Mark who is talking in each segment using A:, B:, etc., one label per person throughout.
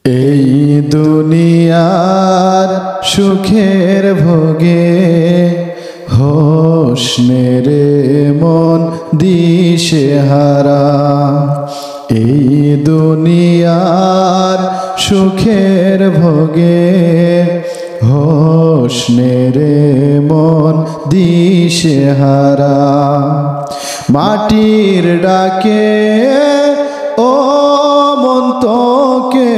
A: এই দুনিয়ার সুখের ভোগে হোসনের মন দিশেহারা। এই দুনিয়ার সুখের ভোগে হোসনের মন দিশেহারা। মাটির ডাকে ও মন তোকে,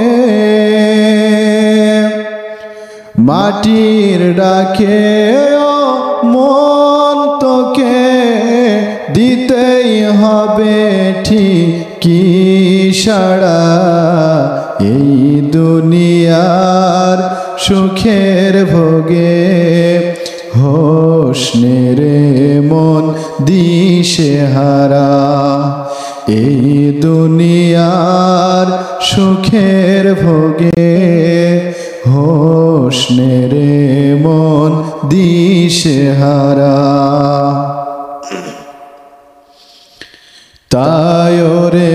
A: মাটির ডাকে ও মন তোকে দিতেই হবে ঠিকই সাড়া। এই দুনিয়ার সুখের ভোগে হোসনের মন দিশেহারা। এই দুনিয়ার সুখের ভোগে হোসনের মন দিশেহারা। তাই ওরে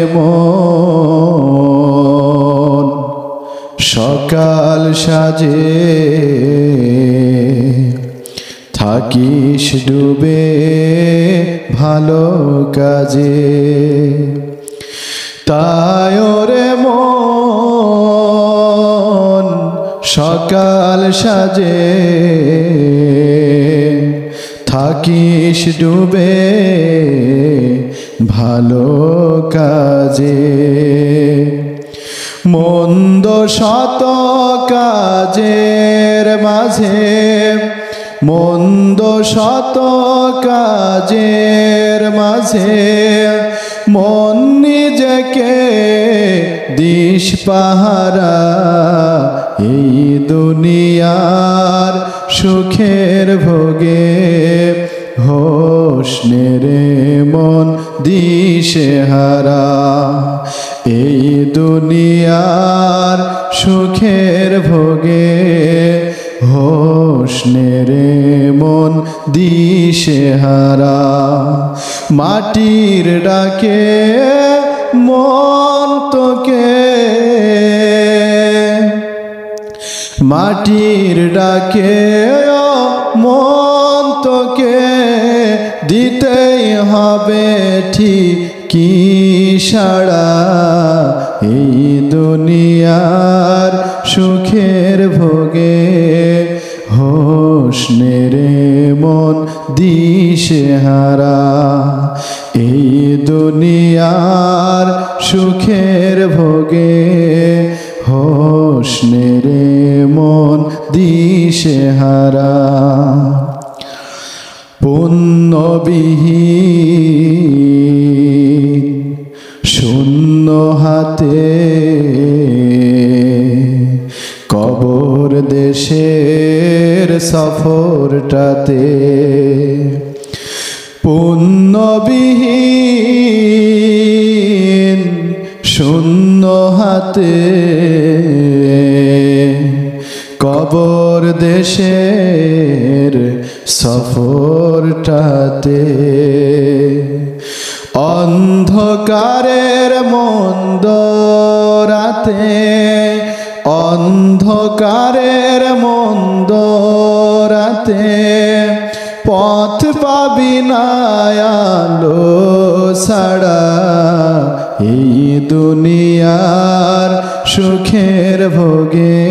A: মন সকাল সাজে থাকিস ডুবে ভালো কাজে। তাই ওরে মন সকাল সাজে থাকিস ডুবে ভালো কাজে। মন্দ শত কাজের মাঝে, মন্দ শত কাজের মাঝে মন নিজেকে দিস পাহারা। এই দুনিয়ার সুখের ভোগে হোসনের মন দিশেহারা। এই দুনিয়ার সুখের ভোগে হোসনের মন দিশেহারা। মাটির ডাকে মন তোকে, মাটির ডাকে মন তোকে দিতেই হবে ঠিকই সাড়া। এই দুনিয়ার সুখের ভোগে হোসনের মন দিশেহারা। এই দুনিয়ার সুখের ভোগে হোসনের মন দিশেহারা। পুণ্যবিহীন শূন্য হাতে কবর দেশের সফরটাতে। পুণ্যবিহীন শূন্য হাতে কবর দেশের সফরটাতে। অন্ধকারের মন্দ রাতে, অন্ধকারের মন্দ রাতে পথ পাবি না আলো ছাড়া। এই দুনিয়ার সুখের ভোগে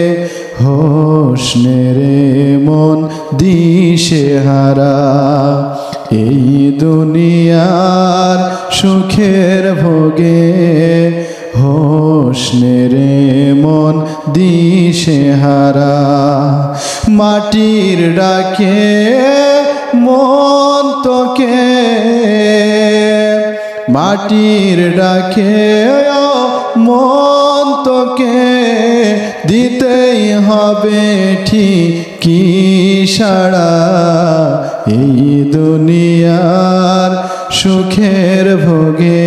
A: হোসনের মন দিশেহারা। এই দুনিয়ার সুখের ভোগে হোসনের মন দিশেহারা। মাটির ডাকে মন তোকে, মাটির ডাকে মন তোকে দিতেই হবে ঠিকই সাড়া। এই দুনিয়ার সুখের ভোগে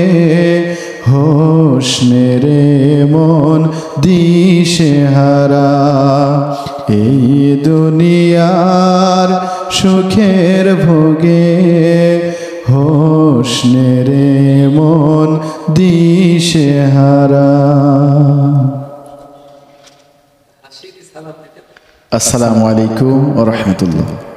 A: হোসনের মন দিশেহারা। এই দুনিয়ার সুখের ভোগে হোসনের মন দিশেহারা। আসসালামু আলাইকুম ওয়া রাহমাতুল্লাহ।